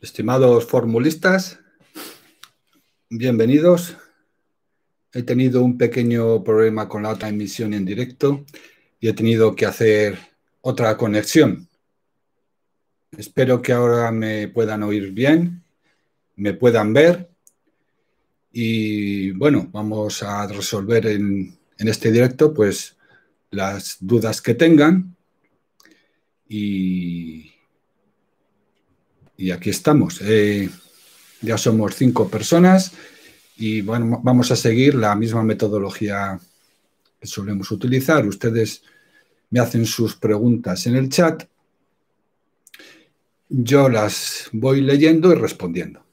Estimados formulistas, bienvenidos. He tenido un pequeño problema con la otra emisión en directo y he tenido que hacer otra conexión. Espero que ahora me puedan oír bien, me puedan ver y bueno, vamos a resolver en este directo pues las dudas que tengan y aquí estamos. Ya somos 5 personas y bueno, vamos a seguir la misma metodología que solemos utilizar. Ustedes me hacen sus preguntas en el chat, yo las voy leyendo y respondiendo.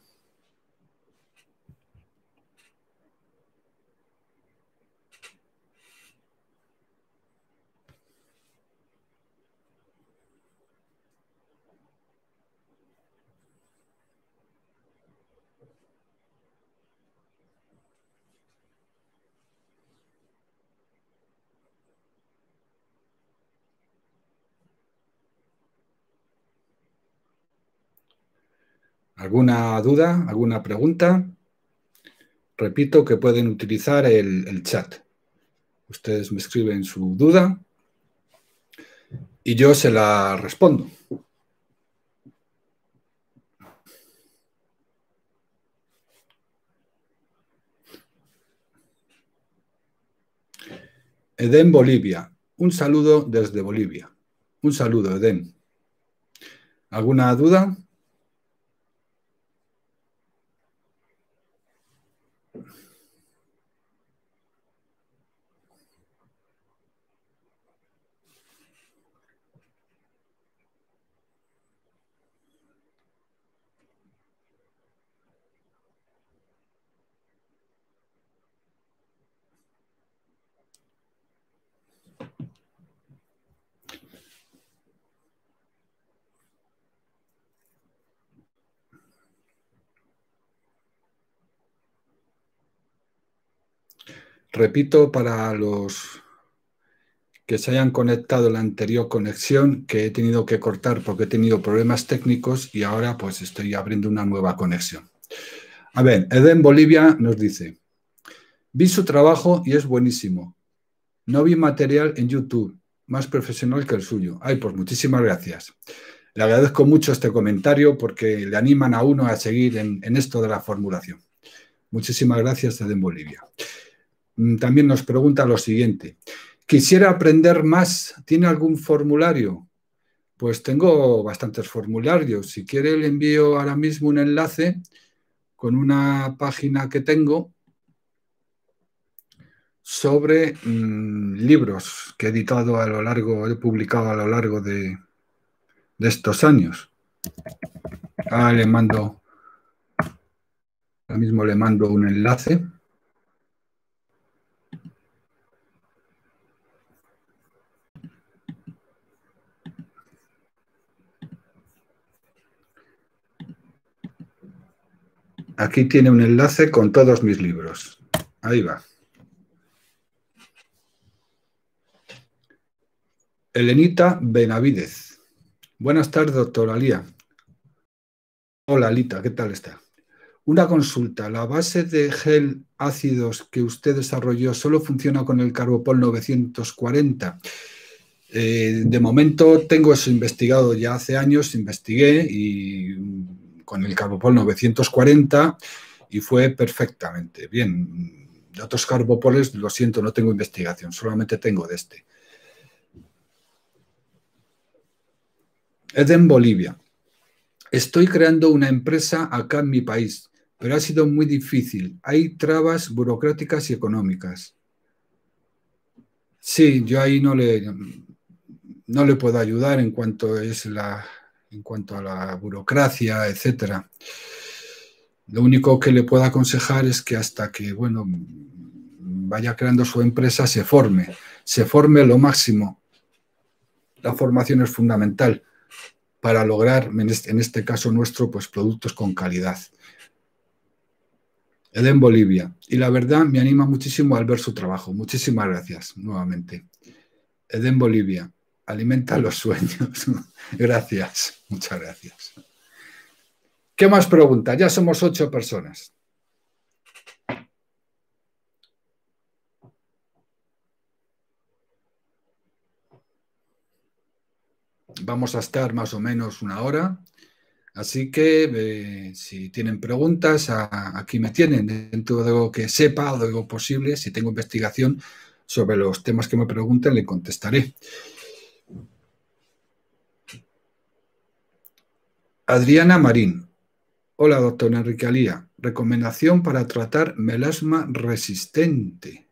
¿Alguna duda? ¿Alguna pregunta? Repito que pueden utilizar el chat. Ustedes me escriben su duda y yo se la respondo. Edén, Bolivia. Un saludo desde Bolivia. Un saludo, Edén. ¿Alguna duda? Repito para los que se hayan conectado en la anterior conexión que he tenido que cortar porque he tenido problemas técnicos y ahora pues estoy abriendo una nueva conexión. A ver, Edén Bolivia nos dice, vi su trabajo y es buenísimo. No vi material en YouTube, más profesional que el suyo. Ay, pues muchísimas gracias. Le agradezco mucho este comentario porque le animan a uno a seguir en esto de la formulación. Muchísimas gracias, Edén Bolivia. También nos pregunta lo siguiente. Quisiera aprender más. ¿Tiene algún formulario? Pues tengo bastantes formularios. Si quiere, le envío ahora mismo un enlace con una página que tengo sobre libros que he editado he publicado a lo largo de estos años. Ahora mismo le mando un enlace. Aquí tiene un enlace con todos mis libros. Ahí va. Elenita Benavídez. Buenas tardes, doctora Lía. Hola, Alita, ¿qué tal está? Una consulta. ¿La base de gel ácidos que usted desarrolló solo funciona con el Carbopol 940? De momento tengo eso investigado ya hace años, investigué y con el Carbopol 940 y fue perfectamente bien. De otros carbopoles, lo siento, no tengo investigación, solamente tengo de este. Edén, Bolivia. Estoy creando una empresa acá en mi país, pero ha sido muy difícil. Hay trabas burocráticas y económicas. Sí, yo ahí no le puedo ayudar en cuanto a la burocracia, etcétera. Lo único que le puedo aconsejar es que hasta que, bueno, vaya creando su empresa, se forme lo máximo. La formación es fundamental para lograr, en este caso nuestro, pues productos con calidad. Edén, Bolivia. Y la verdad me anima muchísimo al ver su trabajo. Muchísimas gracias nuevamente. Edén, Bolivia. Alimenta los sueños. Gracias. Muchas gracias. ¿Qué más preguntas? Ya somos 8 personas. Vamos a estar más o menos una hora. Así que si tienen preguntas, aquí me tienen. Dentro de lo que sepa o de lo posible, si tengo investigación sobre los temas que me pregunten, le contestaré. Adriana Marín. Hola, doctor Enrique Alía. Recomendación para tratar melasma resistente.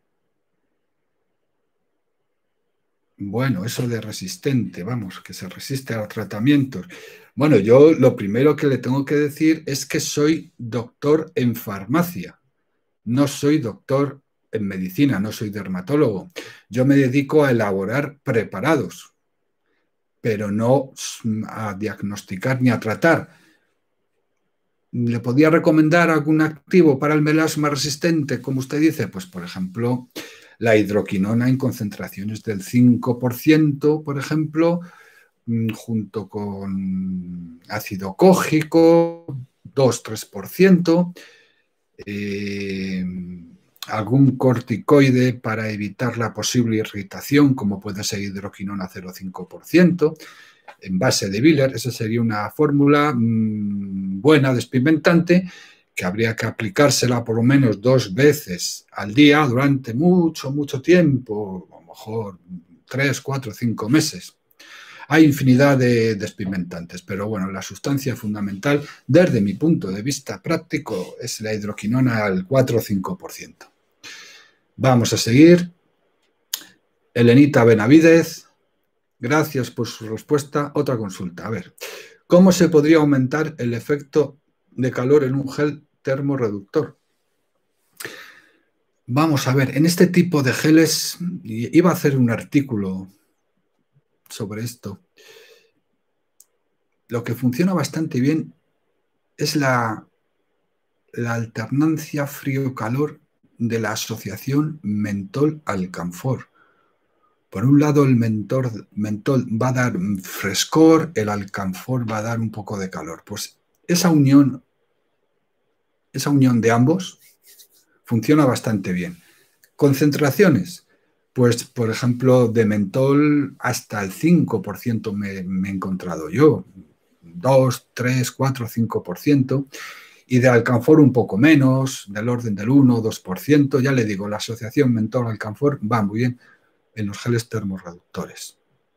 Bueno, eso de resistente, vamos, que se resiste a los tratamientos. Bueno, yo lo primero que le tengo que decir es que soy doctor en farmacia, no soy doctor en medicina, no soy dermatólogo. Yo me dedico a elaborar preparados, pero no a diagnosticar ni a tratar. ¿Le podría recomendar algún activo para el melasma resistente, como usted dice? Pues, por ejemplo, la hidroquinona en concentraciones del 5%, por ejemplo, junto con ácido cógico, 2-3%, algún corticoide para evitar la posible irritación, como puede ser hidroquinona 0,5%, en base de Biller. Esa sería una fórmula buena, despigmentante, que habría que aplicársela por lo menos 2 veces al día durante mucho, mucho tiempo, a lo mejor 3, 4, 5 meses. Hay infinidad de despigmentantes, pero bueno, la sustancia fundamental, desde mi punto de vista práctico, es la hidroquinona al 4 o 5%. Vamos a seguir. Elenita Benavidez, gracias por su respuesta. Otra consulta. A ver, ¿cómo se podría aumentar el efecto de calor en un gel termorreductor? Vamos a ver, en este tipo de geles, iba a hacer un artículo sobre esto. Lo que funciona bastante bien es la alternancia frío-calor de la asociación mentol-alcanfor. Por un lado, el mentol va a dar frescor, el alcanfor va a dar un poco de calor. Pues esa unión de ambos funciona bastante bien. Concentraciones, pues por ejemplo, de mentol hasta el 5% me he encontrado yo, 2, 3, 4, 5%, y de alcanfor un poco menos, del orden del 1 o 2%. Ya le digo, la asociación mentol-alcanfor va muy bien en los geles termorreductores.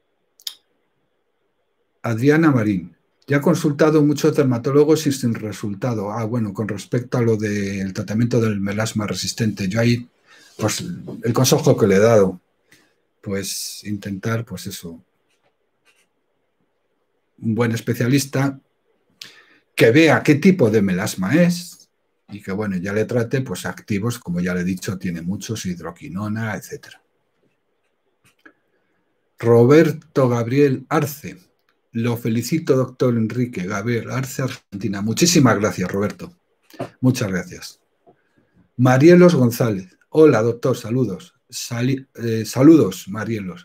Adriana Marín. Ya he consultado muchos dermatólogos y sin resultado. Bueno, con respecto a lo del tratamiento del melasma resistente, yo ahí, pues el consejo que le he dado, pues intentar, pues eso, un buen especialista que vea qué tipo de melasma es y que, bueno, ya le trate, pues activos, como ya le he dicho, tiene muchos, hidroquinona, etc. Roberto Gabriel Arce. Lo felicito, doctor Enrique Gabriel Arce, Argentina. Muchísimas gracias, Roberto. Muchas gracias. Marielos González. Hola, doctor, saludos. Saludos, Marielos.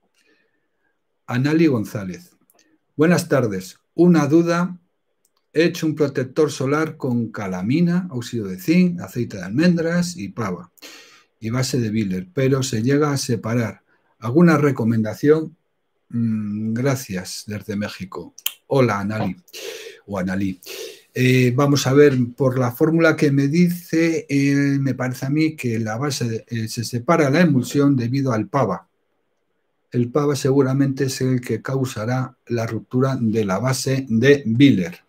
Anali González. Buenas tardes. Una duda. He hecho un protector solar con calamina, óxido de zinc, aceite de almendras y pava y base de Biller, pero se llega a separar. ¿Alguna recomendación? Gracias, desde México. Hola, Anali o Analí. Vamos a ver, por la fórmula que me dice, me parece a mí que la base se separa la emulsión debido al PAVA. El PAVA seguramente es el que causará la ruptura de la base de Biller.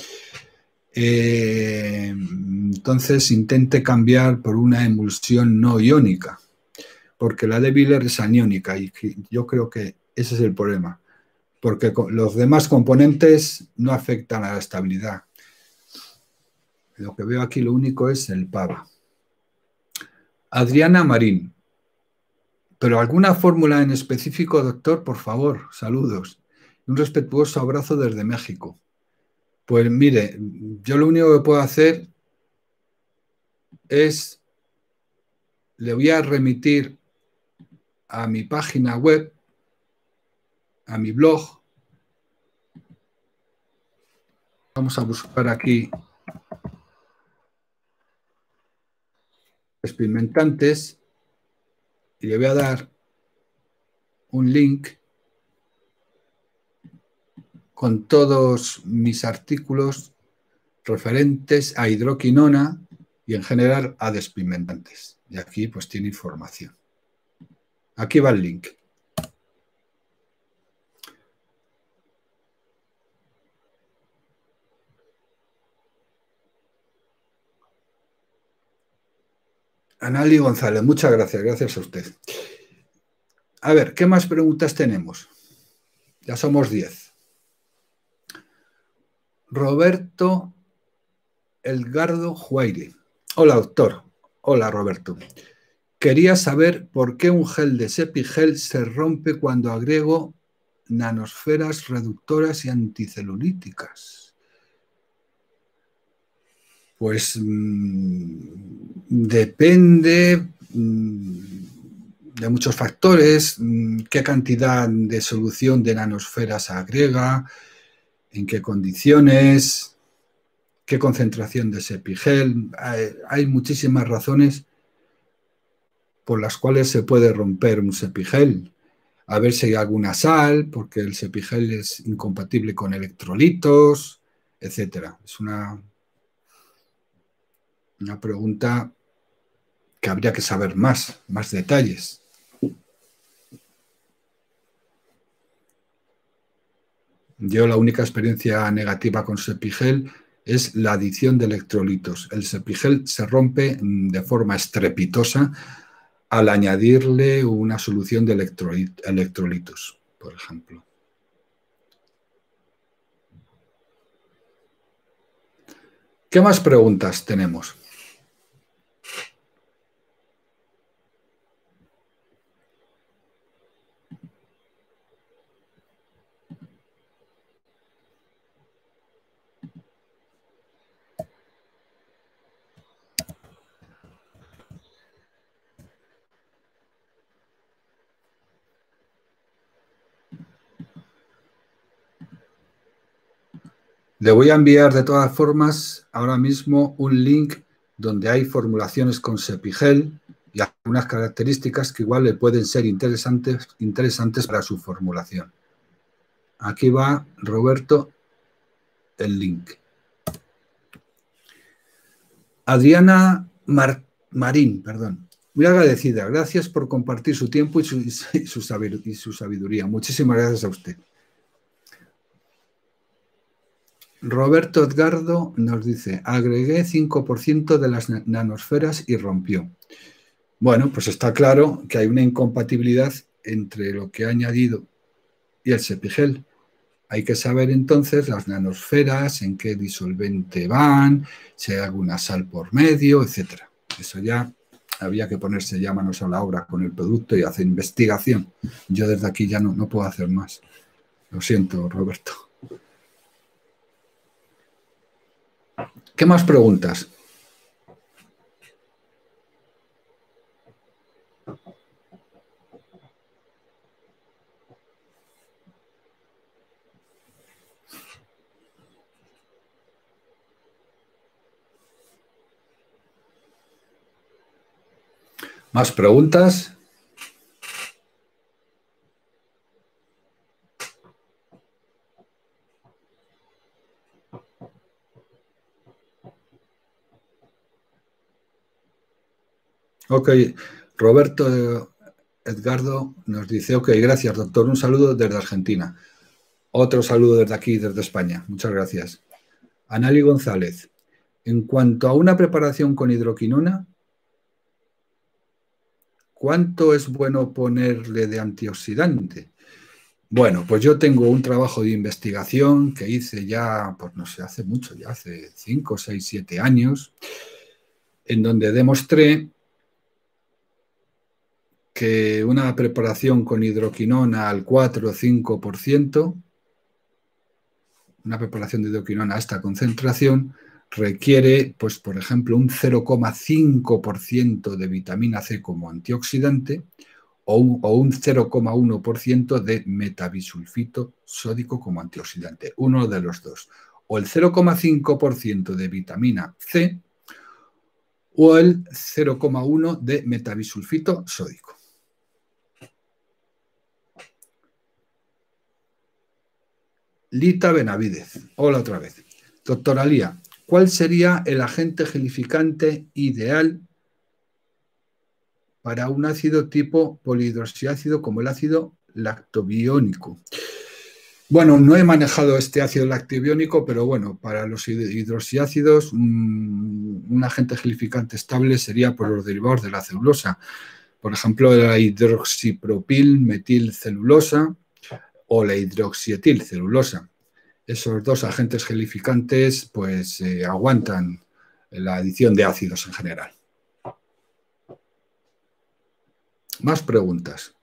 Entonces intente cambiar por una emulsión no iónica, porque la de Biller es aniónica y yo creo que ese es el problema, porque los demás componentes no afectan a la estabilidad. Lo que veo aquí lo único es el PAVA. Adriana Marín. ¿Pero alguna fórmula en específico, doctor? Por favor, saludos. Un respetuoso abrazo desde México. Pues mire, yo lo único que puedo hacer es, le voy a remitir a mi página web, a mi blog, Vamos a buscar aquí despigmentantes y le voy a dar un link con todos mis artículos referentes a hidroquinona y en general a despigmentantes. Y aquí pues tiene información. Aquí va el link. Anali González, muchas gracias, gracias a usted. A ver, ¿qué más preguntas tenemos? Ya somos 10. Roberto Elgardo Juaire. Hola, doctor. Hola, Roberto. Quería saber por qué un gel de Sepigel se rompe cuando agrego nanosferas reductoras y anticelulíticas. Pues depende de muchos factores, qué cantidad de solución de nanosferas agrega, en qué condiciones, qué concentración de Sepigel. Hay muchísimas razones por las cuales se puede romper un Sepigel. A ver si hay alguna sal, porque el Sepigel es incompatible con electrolitos, etcétera. Es una pregunta que habría que saber más detalles. Yo la única experiencia negativa con Sepigel es la adición de electrolitos. El Sepigel se rompe de forma estrepitosa al añadirle una solución de electrolitos, por ejemplo. ¿Qué más preguntas tenemos? Le voy a enviar de todas formas ahora mismo un link donde hay formulaciones con Sepigel y algunas características que igual le pueden ser interesantes para su formulación. Aquí va, Roberto, el link. Adriana Marín, perdón. Muy agradecida. Gracias por compartir su tiempo y su sabiduría. Muchísimas gracias a usted. Roberto Edgardo nos dice, agregué 5% de las nanosferas y rompió. Bueno, pues está claro que hay una incompatibilidad entre lo que ha añadido y el Sepigel. Hay que saber entonces las nanosferas, en qué disolvente van, si hay alguna sal por medio, etcétera. Eso ya había que ponerse ya manos a la obra con el producto y hacer investigación. Yo desde aquí ya no puedo hacer más. Lo siento, Roberto. ¿Qué más preguntas? ¿Más preguntas? Ok, Roberto Edgardo nos dice, ok, gracias, doctor. Un saludo desde Argentina. Otro saludo desde aquí, desde España. Muchas gracias. Anali González, en cuanto a una preparación con hidroquinona, ¿cuánto es bueno ponerle de antioxidante? Bueno, pues yo tengo un trabajo de investigación que hice ya, pues no sé, hace mucho, ya hace 5, 6, 7 años, en donde demostré que una preparación con hidroquinona al 4 o 5%, una preparación de hidroquinona a esta concentración, requiere, pues por ejemplo, un 0,5% de vitamina C como antioxidante o un 0,1% de metabisulfito sódico como antioxidante, uno de los dos. o el 0,5% de vitamina C o el 0,1 de metabisulfito sódico. Lita Benavidez. Hola otra vez. Doctora Lía, ¿cuál sería el agente gelificante ideal para un ácido tipo polihidroxiácido como el ácido lactobiónico? Bueno, no he manejado este ácido lactobiónico, pero bueno, para los hidroxiácidos un agente gelificante estable sería por los derivados de la celulosa. Por ejemplo, la hidroxipropil metilcelulosa o la hidroxietilcelulosa. Esos dos agentes gelificantes pues aguantan la adición de ácidos en general. Más preguntas.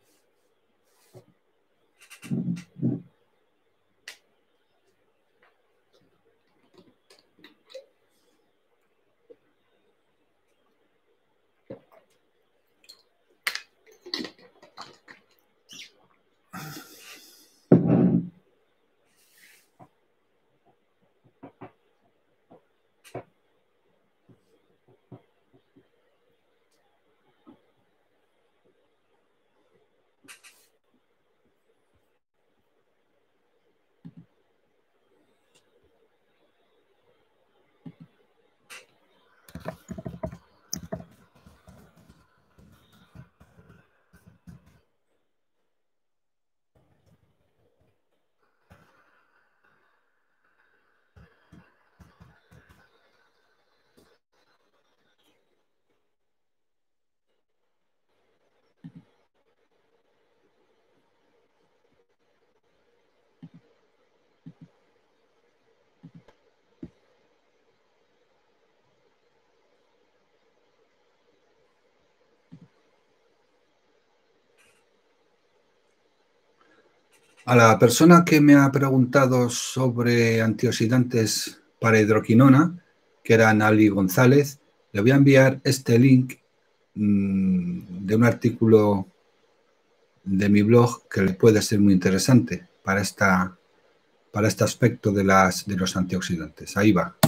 A la persona que me ha preguntado sobre antioxidantes para hidroquinona, que era Nali González, le voy a enviar este link de un artículo de mi blog que le puede ser muy interesante para este aspecto de los antioxidantes. Ahí va.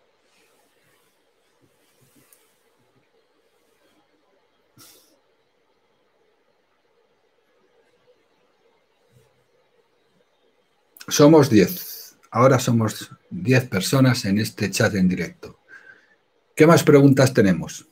Somos 10. Ahora somos 10 personas en este chat en directo. ¿Qué más preguntas tenemos?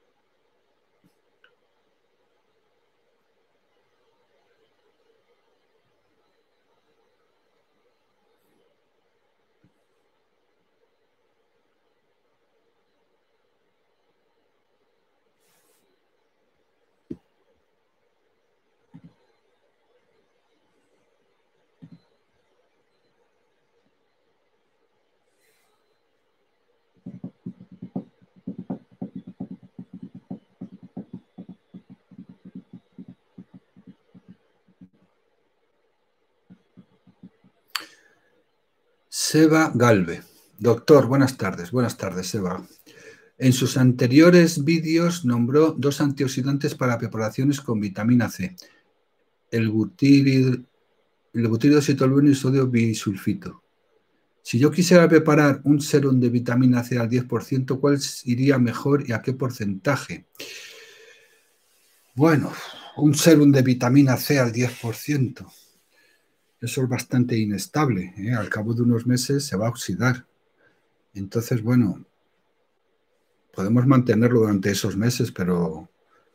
Seba Galve. Doctor, buenas tardes. Buenas tardes, Seba. En sus anteriores vídeos nombró dos antioxidantes para preparaciones con vitamina C. El butiridoxitolueno y sodio bisulfito. Si yo quisiera preparar un sérum de vitamina C al 10%, ¿cuál iría mejor y a qué porcentaje? Bueno, un sérum de vitamina C al 10%. Eso es bastante inestable, ¿eh? Al cabo de unos meses se va a oxidar. Entonces, bueno, podemos mantenerlo durante esos meses, pero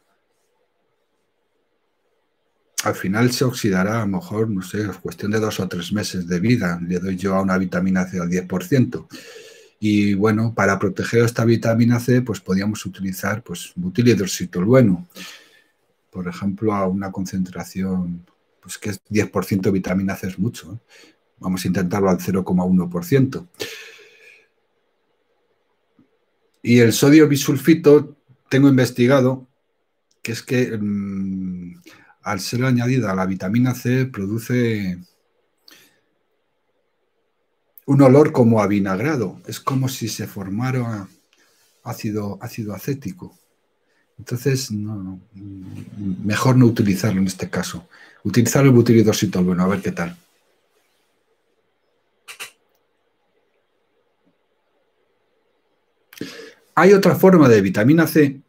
al final se oxidará, a lo mejor, no sé, es cuestión de 2 o 3 meses de vida. Le doy yo a una vitamina C al 10%. Y bueno, para proteger esta vitamina C, pues podríamos utilizar pues, butilhidroxitolueno. Por ejemplo, a una concentración, pues que es 10% de vitamina C es mucho, ¿eh? Vamos a intentarlo al 0,1%. Y el sodio bisulfito, tengo investigado, que es que al ser añadida a la vitamina C produce un olor como a vinagrado. Es como si se formara ácido acético. Entonces, no, mejor no utilizarlo en este caso. Utilizar el butilhidroxitolueno, a ver qué tal. Hay otra forma de vitamina C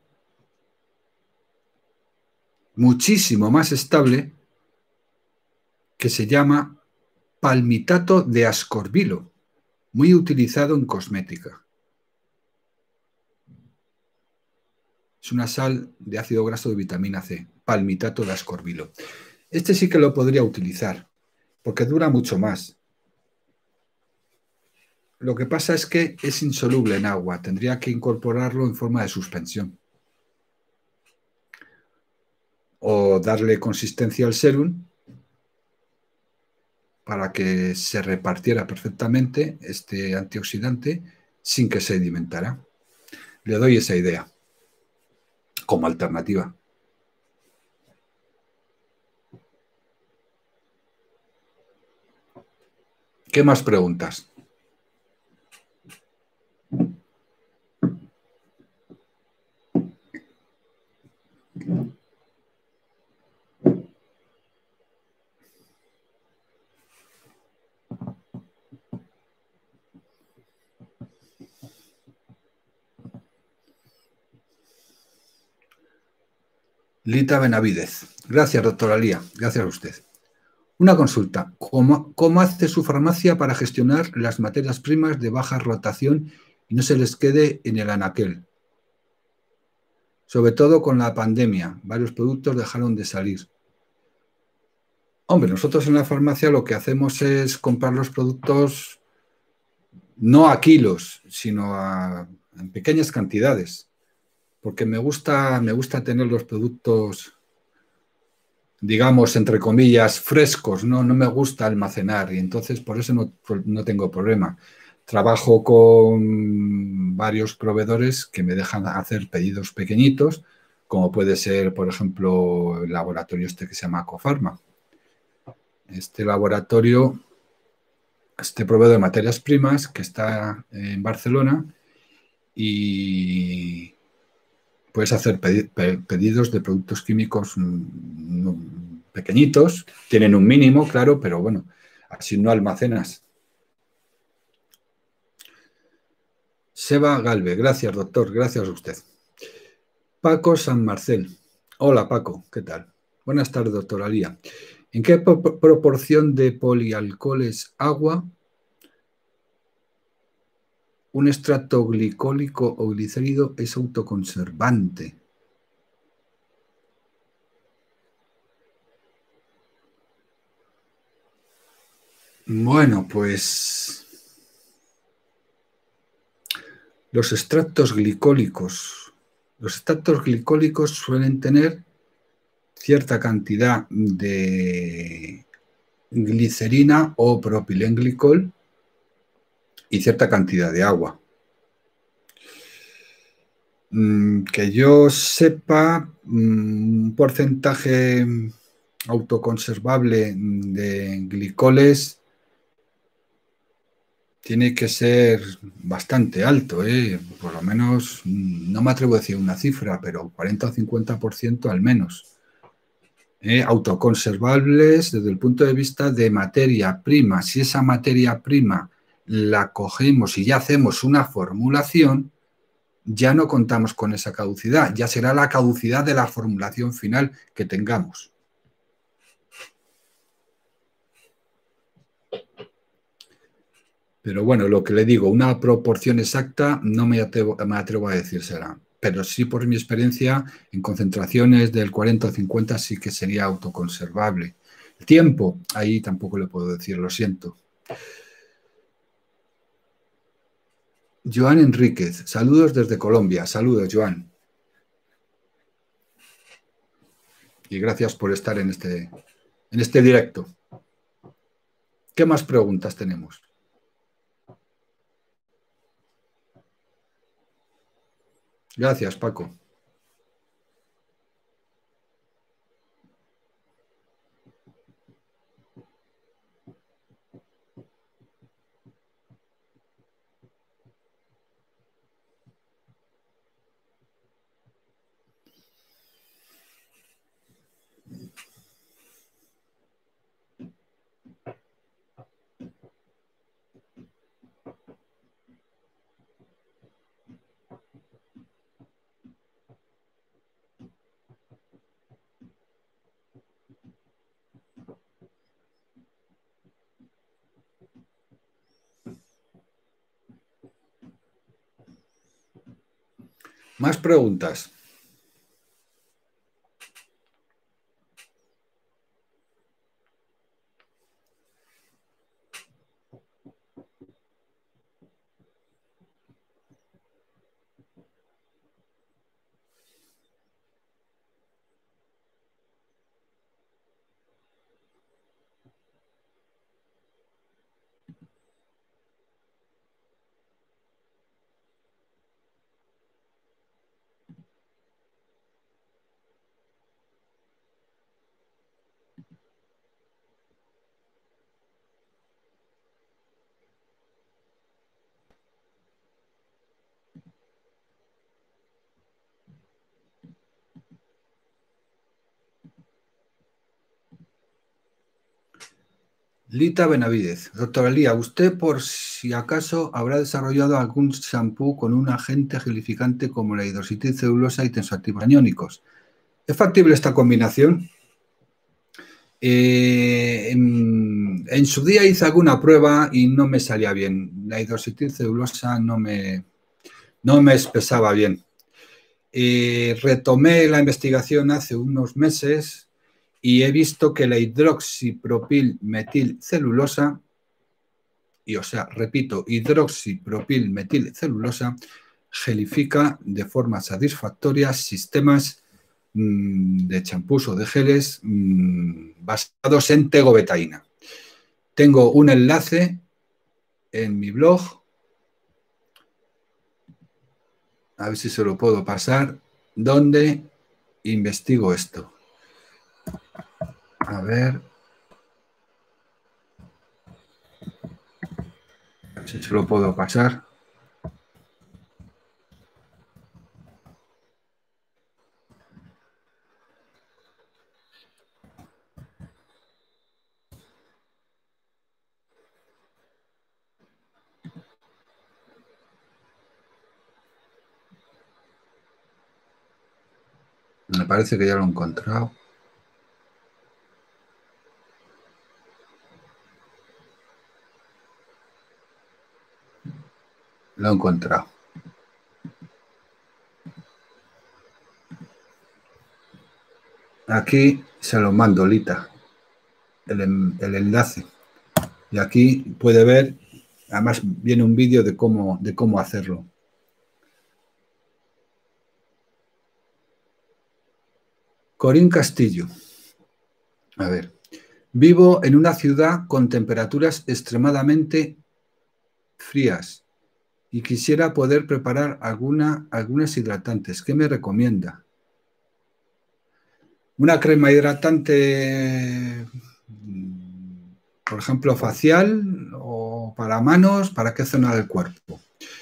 muchísimo más estable que se llama palmitato de ascorbilo, muy utilizado en cosmética. Es una sal de ácido graso de vitamina C, palmitato de ascorbilo. Este sí que lo podría utilizar, porque dura mucho más. Lo que pasa es que es insoluble en agua, tendría que incorporarlo en forma de suspensión. O darle consistencia al serum para que se repartiera perfectamente este antioxidante sin que sedimentara. Le doy esa idea como alternativa. ¿Qué más preguntas? Lita Benavidez. Gracias, doctora Lía. Gracias a usted. Una consulta. ¿Cómo hace su farmacia para gestionar las materias primas de baja rotación y no se les quede en el anaquel? Sobre todo con la pandemia. Varios productos dejaron de salir. Hombre, nosotros en la farmacia lo que hacemos es comprar los productos no a kilos, sino en pequeñas cantidades, porque me gusta tener los productos, digamos, entre comillas, frescos, no me gusta almacenar y entonces por eso no tengo problema. Trabajo con varios proveedores que me dejan hacer pedidos pequeñitos, como puede ser, por ejemplo, el laboratorio este que se llama Cofarma. Este laboratorio, este proveedor de materias primas que está en Barcelona y puedes hacer pedidos de productos químicos pequeñitos, tienen un mínimo, claro, pero bueno, así no almacenas. Seba Galve, gracias doctor, gracias a usted. Paco San Marcel, hola Paco, ¿qué tal? Buenas tardes, doctora Lía. ¿En qué proporción de polialcoholes agua un extracto glicólico o glicérido es autoconservante? Bueno, pues los extractos glicólicos. Los extractos glicólicos suelen tener cierta cantidad de glicerina o propilenglicol y cierta cantidad de agua. Que yo sepa, un porcentaje autoconservable de glicoles tiene que ser bastante alto, ¿eh? Por lo menos, no me atrevo a decir una cifra, pero 40 o 50% al menos. Autoconservables desde el punto de vista de materia prima. Si esa materia prima la cogemos y ya hacemos una formulación, ya no contamos con esa caducidad, ya será la caducidad de la formulación final que tengamos. Pero bueno, lo que le digo, una proporción exacta no me atrevo a decírsela, pero sí por mi experiencia, en concentraciones del 40 o 50 sí que sería autoconservable. El tiempo, ahí tampoco le puedo decir, lo siento. Joan Enríquez, saludos desde Colombia. Saludos, Joan. Y gracias por estar en este directo. ¿Qué más preguntas tenemos? Gracias, Paco. Más preguntas. Lita Benavidez. Doctora Lía, ¿usted por si acaso habrá desarrollado algún shampoo con un agente gelificante como la hidroxitilcelulosa y tensoactivos aniónicos? ¿Es factible esta combinación? En su día hice alguna prueba y no me salía bien. La hidroxitilcelulosa no me espesaba bien. Retomé la investigación hace unos meses y he visto que la hidroxipropilmetilcelulosa, repito, hidroxipropilmetilcelulosa gelifica de forma satisfactoria sistemas de champús o de geles basados en tegobetaína. Tengo un enlace en mi blog, a ver si se lo puedo pasar, donde investigo esto. A ver si se lo puedo pasar. Me parece que ya lo he encontrado. Lo he encontrado. Aquí se lo mando, Lita, el enlace. Y aquí puede ver, además viene un vídeo de cómo hacerlo. Corín Castillo. A ver. Vivo en una ciudad con temperaturas extremadamente frías y quisiera poder preparar algunas hidratantes. ¿Qué me recomienda? Una crema hidratante, por ejemplo, facial o para manos, ¿para qué zona del cuerpo?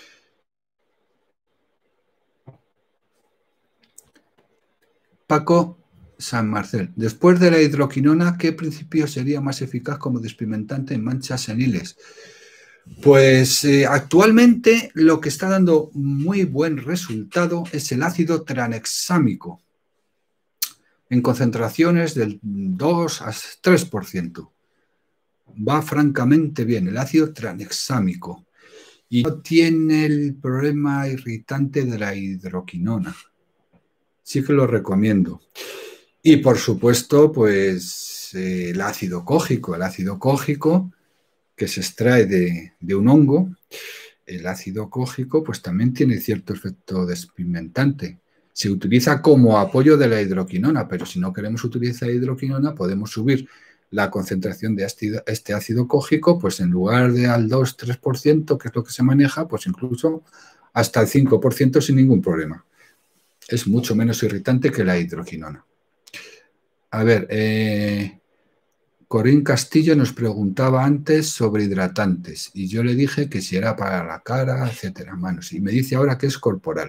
Paco San Marcel. Después de la hidroquinona, ¿qué principio sería más eficaz como despigmentante en manchas seniles? Pues actualmente lo que está dando muy buen resultado es el ácido tranexámico en concentraciones del 2 a 3%. Va francamente bien el ácido tranexámico y no tiene el problema irritante de la hidroquinona. Sí que lo recomiendo. Y por supuesto, pues el ácido cógico. El ácido cógico que se extrae de un hongo, el ácido cógico, pues también tiene cierto efecto despigmentante. Se utiliza como apoyo de la hidroquinona, pero si no queremos utilizar hidroquinona, podemos subir la concentración de este ácido cógico, pues en lugar de al 2-3%, que es lo que se maneja, pues incluso hasta el 5% sin ningún problema. Es mucho menos irritante que la hidroquinona. A ver, Corín Castillo nos preguntaba antes sobre hidratantes y yo le dije que si era para la cara, etcétera, manos. Y me dice ahora que es corporal.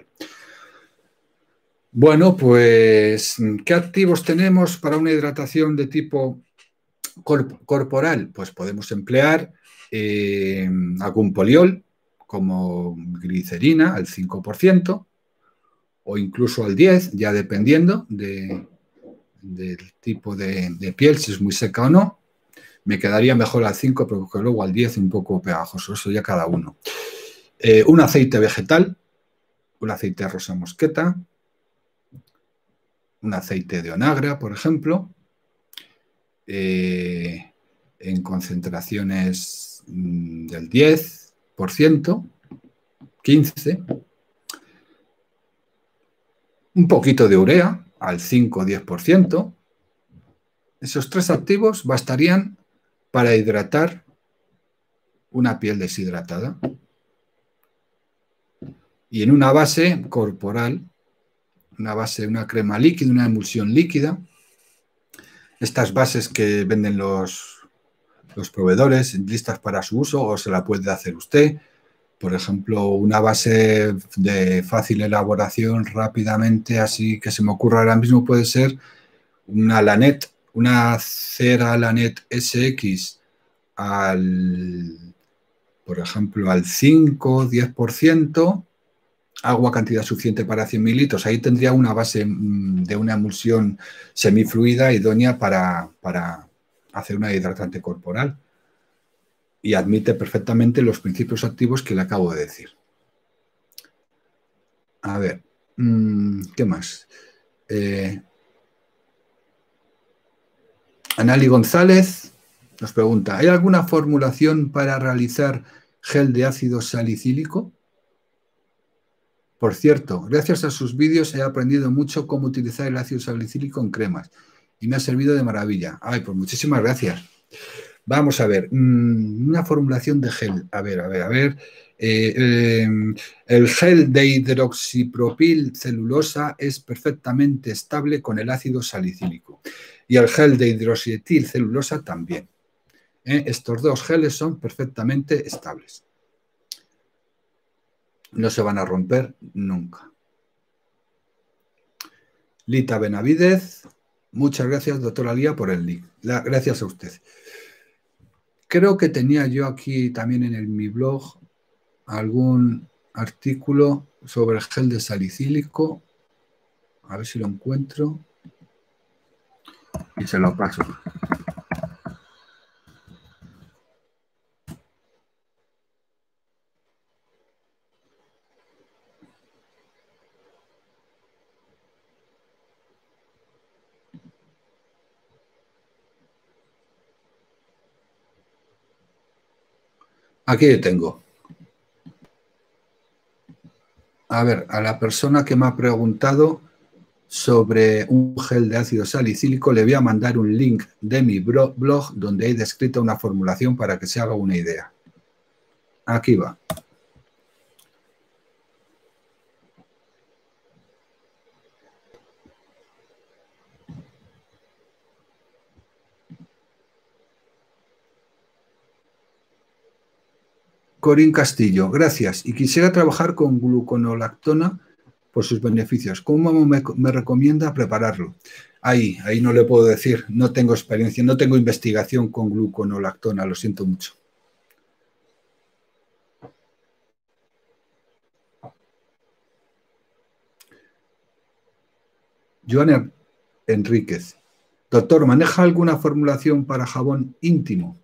Bueno, pues, ¿qué activos tenemos para una hidratación de tipo corporal? Pues podemos emplear algún poliol, como glicerina, al 5%, o incluso al 10%, ya dependiendo del tipo de piel, si es muy seca o no. Me quedaría mejor al 5, porque luego al 10 un poco pegajoso, eso ya cada uno. Un aceite vegetal, un aceite de rosa mosqueta, un aceite de onagra, por ejemplo, en concentraciones del 10%, 15%, un poquito de urea al 5 o 10%. Esos 3 activos bastarían para hidratar una piel deshidratada. Y en una base corporal, una crema líquida, una emulsión líquida, estas bases que venden los proveedores listas para su uso, o se la puede hacer usted. Por ejemplo, una base de fácil elaboración rápidamente, así que se me ocurre ahora mismo, puede ser una Lanet, una cera Lanet SX por ejemplo, al 5-10%, agua cantidad suficiente para 100 mililitros. Ahí tendría una base de una emulsión semifluida idónea para hacer una hidratante corporal. Y admite perfectamente los principios activos que le acabo de decir. A ver, ¿qué más? Anali González nos pregunta, ¿hay alguna formulación para realizar gel de ácido salicílico? Por cierto, gracias a sus vídeos he aprendido mucho cómo utilizar el ácido salicílico en cremas y me ha servido de maravilla. Ay, pues muchísimas gracias. Vamos a ver, una formulación de gel. A ver. El gel de hidroxipropil celulosa es perfectamente estable con el ácido salicílico y el gel de hidroxietil celulosa también. Estos 2 geles son perfectamente estables. No se van a romper nunca. Lita Benavidez, muchas gracias, doctora Lía, por el link. Gracias a usted. Creo que tenía yo aquí también en mi blog algún artículo sobre el gel de salicílico. A ver si lo encuentro y se lo paso. Aquí tengo. A ver, a la persona que me ha preguntado sobre un gel de ácido salicílico le voy a mandar un link de mi blog donde he descrito una formulación para que se haga una idea. Aquí va. Corín Castillo, gracias. Y quisiera trabajar con gluconolactona por sus beneficios. ¿Cómo me recomienda prepararlo? Ahí no le puedo decir. No tengo experiencia, no tengo investigación con gluconolactona, lo siento mucho. Joana Enríquez. Doctor, ¿maneja alguna formulación para jabón íntimo?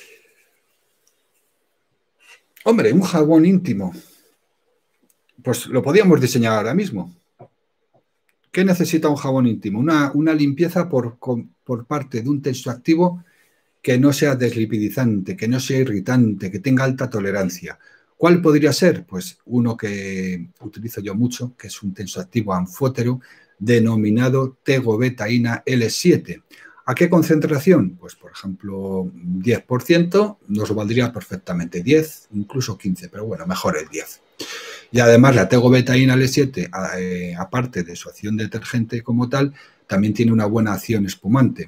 Hombre, un jabón íntimo. Pues lo podíamos diseñar ahora mismo. ¿Qué necesita un jabón íntimo? Una limpieza por parte de un tensoactivo que no sea deslipidizante, que no sea irritante, que tenga alta tolerancia. ¿Cuál podría ser? Pues uno que utilizo yo mucho, que es un tensoactivo anfótero denominado tegobetaína L7. ¿A qué concentración? Pues, por ejemplo, 10% nos valdría perfectamente, 10, incluso 15, pero bueno, mejor el 10. Y además la tegobetaína L7, aparte de su acción detergente como tal, también tiene una buena acción espumante.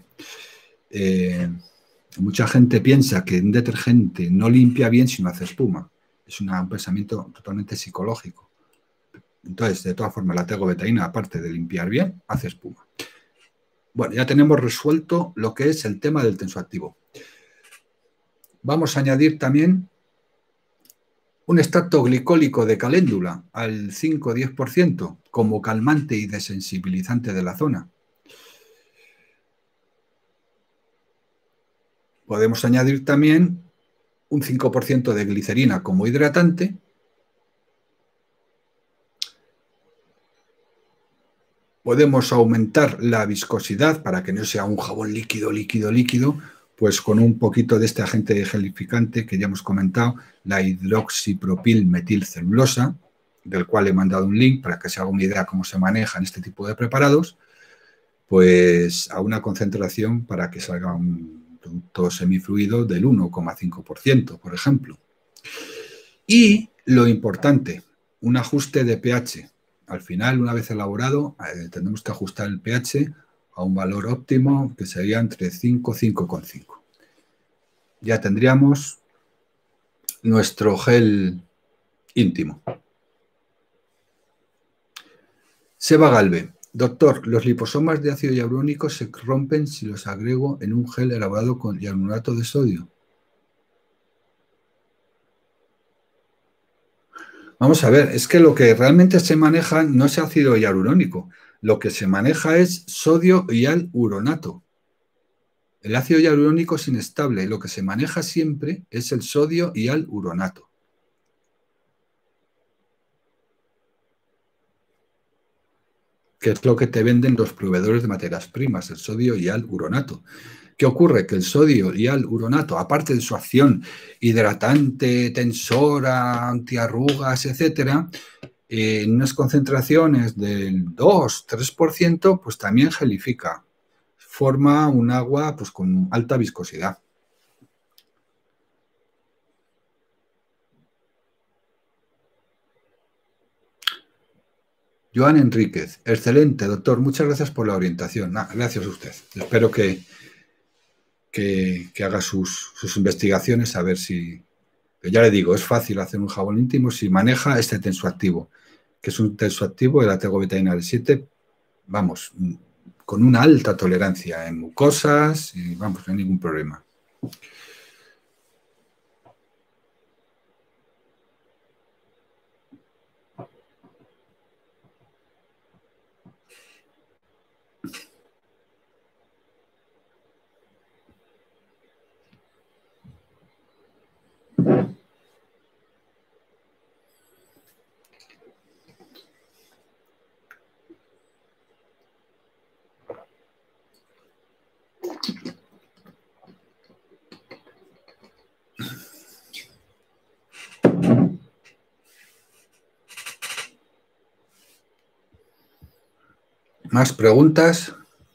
Mucha gente piensa que un detergente no limpia bien si no hace espuma. Es un pensamiento totalmente psicológico. Entonces, de todas formas, la tegobetaína, aparte de limpiar bien, hace espuma. Bueno, ya tenemos resuelto lo que es el tema del tensoactivo. Vamos a añadir también un extracto glicólico de caléndula al 5-10% como calmante y desensibilizante de la zona. Podemos añadir también un 5% de glicerina como hidratante Podemos aumentar la viscosidad para que no sea un jabón líquido, líquido, líquido, pues con un poquito de este agente gelificante que ya hemos comentado, la hidroxipropilmetilcelulosa, del cual he mandado un link para que se haga una idea cómo se manejan este tipo de preparados, pues a una concentración para que salga un producto semifluido del 1,5%, por ejemplo. Y lo importante, un ajuste de pH. Al final, una vez elaborado, tenemos que ajustar el pH a un valor óptimo que sería entre 5 y 5,5. Ya tendríamos nuestro gel íntimo. Seba Galve. Doctor, los liposomas de ácido hialurónico se rompen si los agrego en un gel elaborado con hialuronato de sodio. Vamos a ver, es que lo que realmente se maneja no es ácido hialurónico, lo que se maneja es sodio hialuronato. El ácido hialurónico es inestable y lo que se maneja siempre es el sodio hialuronato. Que es lo que te venden los proveedores de materias primas, el sodio hialuronato. ¿Qué ocurre? Que el sodio hialuronato, aparte de su acción hidratante, tensora, antiarrugas, etcétera, en unas concentraciones del 2-3%, pues también gelifica. Forma un agua pues, con alta viscosidad. Joan Enríquez, excelente, doctor. Muchas gracias por la orientación. Gracias a usted. Espero que haga sus investigaciones a ver si... Ya le digo, es fácil hacer un jabón íntimo si maneja este tensoactivo, que es un tensoactivo de la tegobetanina 7, vamos, con una alta tolerancia en mucosas y vamos, no hay ningún problema. ¿Más preguntas?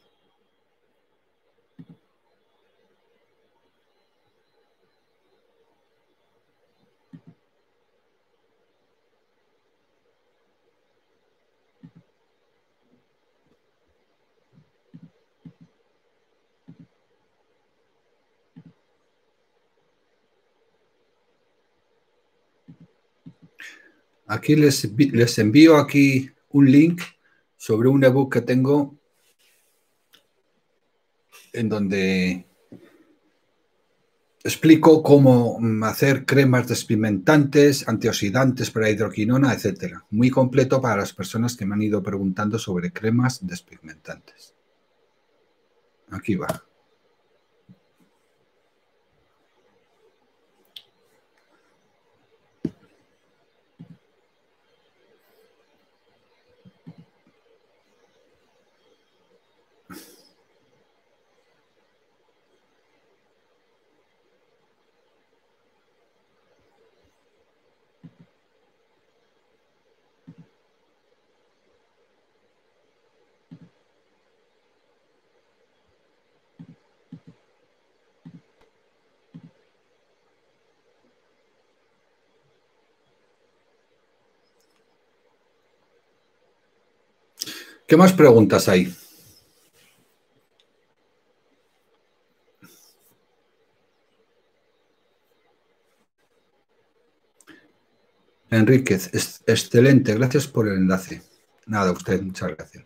Aquí les envío aquí un link sobre un ebook que tengo en donde explico cómo hacer cremas despigmentantes, antioxidantes para hidroquinona, etcétera. Muy completo para las personas que me han ido preguntando sobre cremas despigmentantes. Aquí va. ¿Qué más preguntas hay? Enríquez, excelente, gracias por el enlace. Nada, usted, muchas gracias.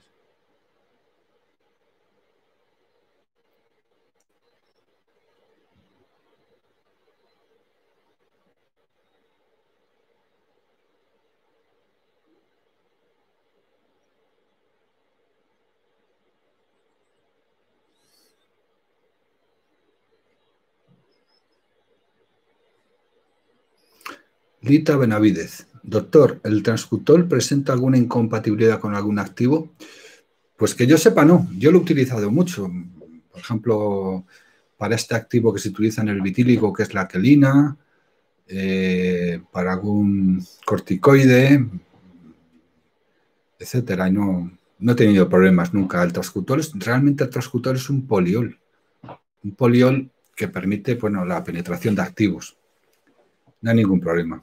Lita Benavidez. Doctor, ¿el transcutol presenta alguna incompatibilidad con algún activo? Pues que yo sepa, no. Yo lo he utilizado mucho. Por ejemplo, para este activo que se utiliza en el vitíligo, que es la quelina, para algún corticoide, etcétera. Y no he tenido problemas nunca. Realmente el transcutor es un poliol. Un poliol que permite, bueno, la penetración de activos. No hay ningún problema.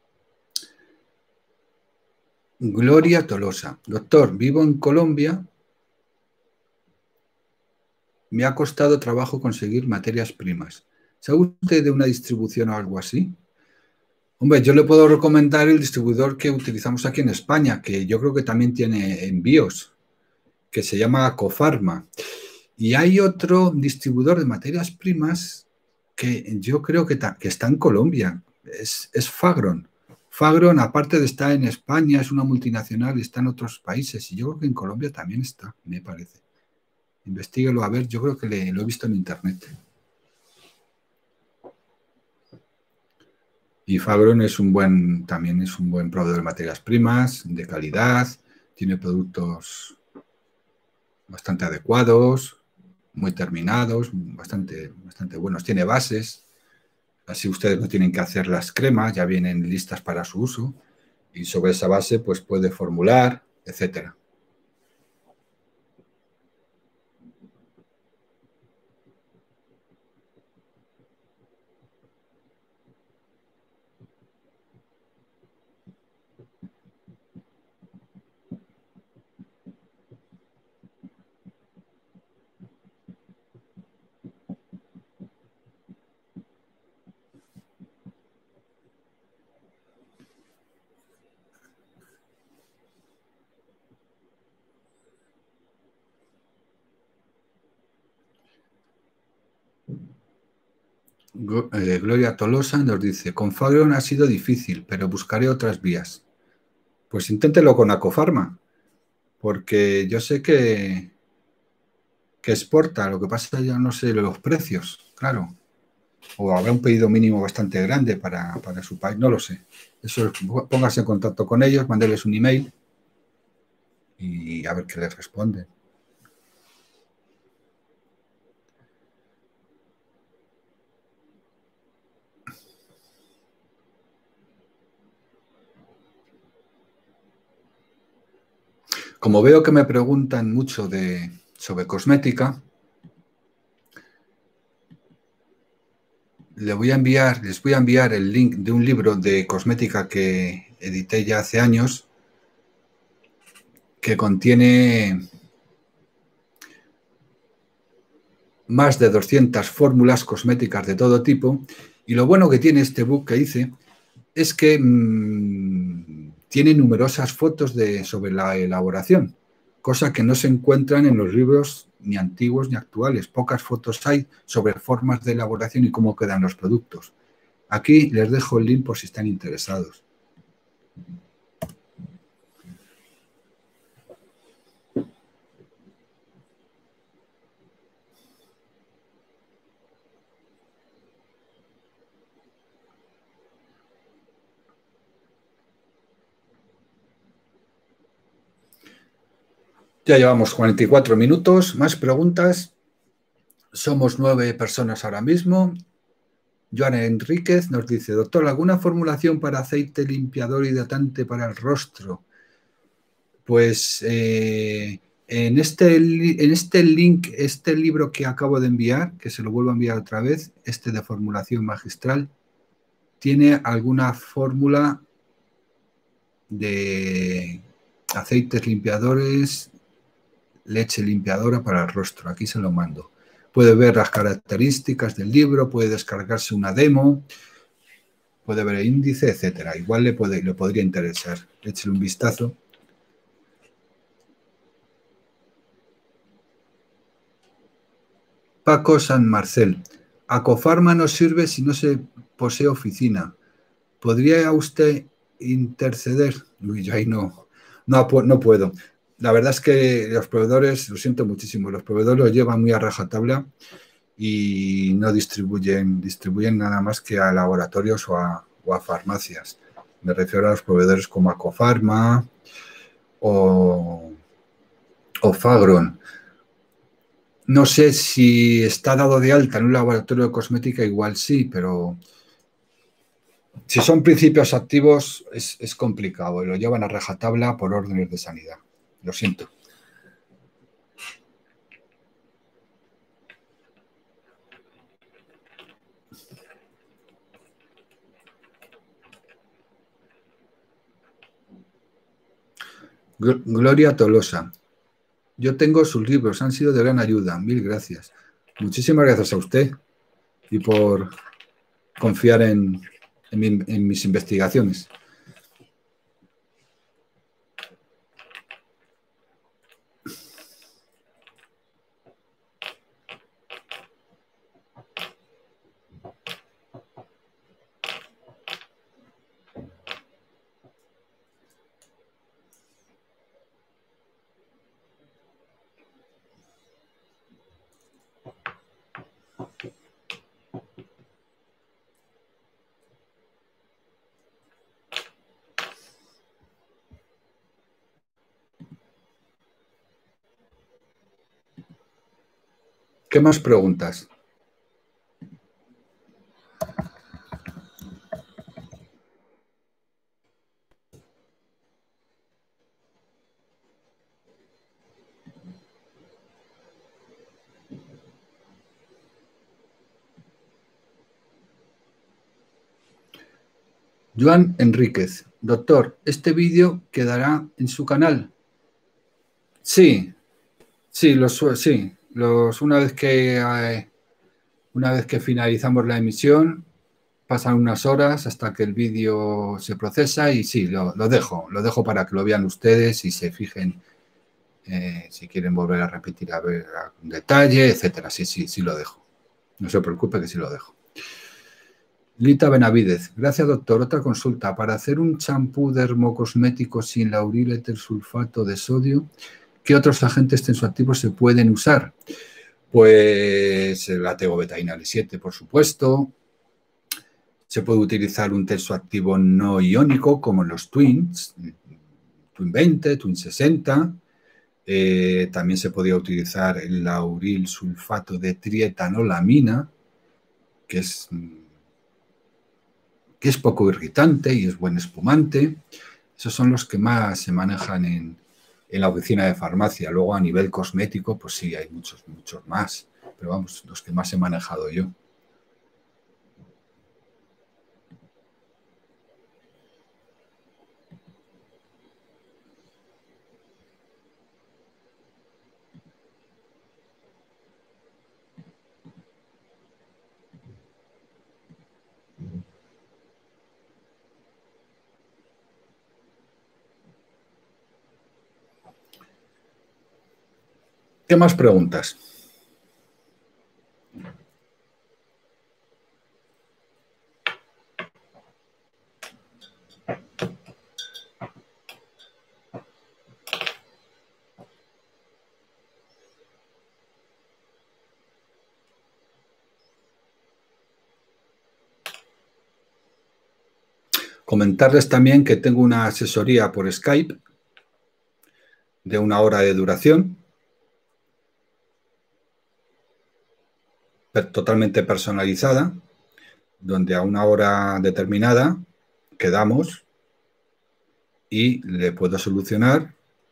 Gloria Tolosa. Doctor, vivo en Colombia. Me ha costado trabajo conseguir materias primas. ¿Sabe usted de una distribución o algo así? Hombre, yo le puedo recomendar el distribuidor que utilizamos aquí en España, que yo creo que también tiene envíos, que se llama Acofarma. Y hay otro distribuidor de materias primas que yo creo que está en Colombia. Es Fagron. Fagron, aparte de estar en España, es una multinacional y está en otros países. Y yo creo que en Colombia también está, me parece. Investíguelo a ver, yo creo que lo he visto en internet. Y Fagron también es un buen proveedor de materias primas, de calidad, tiene productos bastante adecuados, muy terminados, bastante buenos. Tiene bases, así ustedes no tienen que hacer las cremas, ya vienen listas para su uso. Y sobre esa base, pues puede formular, etcétera. Gloria Tolosa nos dice, con Fagron ha sido difícil, pero buscaré otras vías. Pues inténtelo con Acofarma, porque yo sé que exporta, lo que pasa ya no sé los precios, claro. O habrá un pedido mínimo bastante grande para su país, no lo sé. Eso, póngase en contacto con ellos, mándeles un email y a ver qué les responden. Como veo que me preguntan mucho sobre cosmética, les voy a enviar el link de un libro de cosmética que edité ya hace años, que contiene más de 200 fórmulas cosméticas de todo tipo. Y lo bueno que tiene este book que hice es que tiene numerosas fotos sobre la elaboración, cosa que no se encuentran en los libros ni antiguos ni actuales. Pocas fotos hay sobre formas de elaboración y cómo quedan los productos. Aquí les dejo el link por si están interesados. Ya llevamos 44 minutos. ¿Más preguntas? Somos 9 personas ahora mismo. Joana Enríquez nos dice, doctor, ¿alguna formulación para aceite limpiador hidratante para el rostro? Pues en este link, este libro que acabo de enviar, que se lo vuelvo a enviar otra vez, este de formulación magistral, tiene alguna fórmula de aceites limpiadores, leche limpiadora para el rostro. Aquí se lo mando. Puede ver las características del libro, puede descargarse una demo, puede ver el índice, etcétera. Igual le podría interesar. Échale un vistazo. Paco San Marcel. Acofarma no sirve si no se posee oficina. ¿Podría usted interceder? Uy, yo ahí no puedo. La verdad es que los proveedores, lo siento muchísimo, los proveedores lo llevan muy a rajatabla y no distribuyen nada más que a laboratorios o a farmacias. Me refiero a los proveedores como Acofarma o o Fagron. No sé si está dado de alta en un laboratorio de cosmética, igual sí, pero si son principios activos es complicado y lo llevan a rajatabla por órdenes de sanidad. Lo siento. Gloria Tolosa. Yo tengo sus libros, han sido de gran ayuda. Mil gracias. Muchísimas gracias a usted y por confiar en mis investigaciones. ¿Qué más preguntas? Joan Enríquez. Doctor, ¿este vídeo quedará en su canal? Sí, sí, una vez que finalizamos la emisión, pasan unas horas hasta que el vídeo se procesa y sí, lo dejo para que lo vean ustedes y se fijen si quieren volver a repetir a ver algún detalle, etcétera. Sí lo dejo. No se preocupe que sí lo dejo. Lita Benavidez. Gracias, doctor. Otra consulta. Para hacer un champú dermocosmético sin lauril etilsulfato de sodio, ¿qué otros agentes tensoactivos se pueden usar? Pues la tegobetaína L7, por supuesto. Se puede utilizar un tensoactivo no iónico, como los Twins, Twin 20, Twin 60. También se podría utilizar el lauril sulfato de trietanolamina, que es poco irritante y es buen espumante. Esos son los que más se manejan en la oficina de farmacia. Luego, a nivel cosmético, pues sí, hay muchos más. Pero vamos, los que más he manejado yo. ¿Qué más preguntas? Comentarles también que tengo una asesoría por Skype de 1 hora de duración, totalmente personalizada, donde a 1 hora determinada quedamos y le puedo solucionar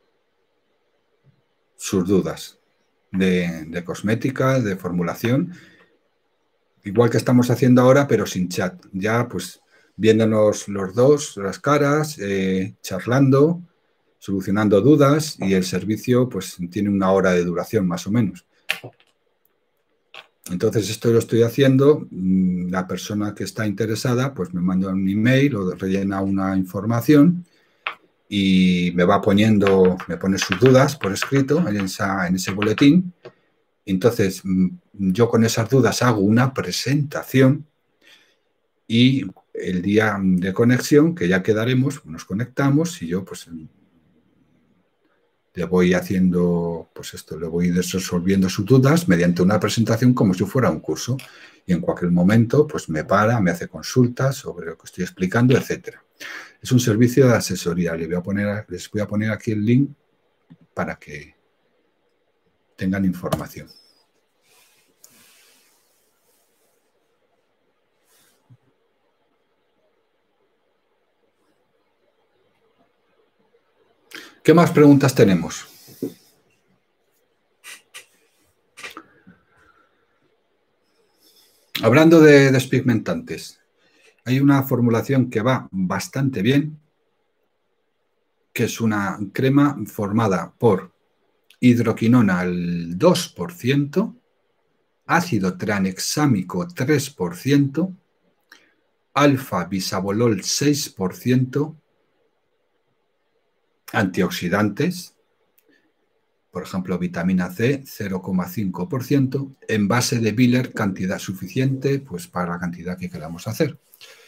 sus dudas de cosmética, de formulación, igual que estamos haciendo ahora, pero sin chat. Ya pues viéndonos los dos las caras, charlando, solucionando dudas, y el servicio pues tiene 1 hora de duración más o menos. Entonces esto lo estoy haciendo, la persona que está interesada pues me manda un email o rellena una información y me pone sus dudas por escrito en ese boletín. Entonces yo con esas dudas hago una presentación y el día de conexión, que ya quedaremos, nos conectamos y yo pues le voy haciendo, pues esto, le voy resolviendo sus dudas mediante una presentación como si fuera un curso. Y en cualquier momento, pues me hace consultas sobre lo que estoy explicando, etcétera. Es un servicio de asesoría. Les voy a poner aquí el link para que tengan información. ¿Qué más preguntas tenemos? Hablando de despigmentantes, hay una formulación que va bastante bien, que es una crema formada por hidroquinona al 2%, ácido tranexámico 3%, alfa-bisabolol 6%, antioxidantes, por ejemplo, vitamina C 0,5%, envase de Biller cantidad suficiente pues, para la cantidad que queramos hacer.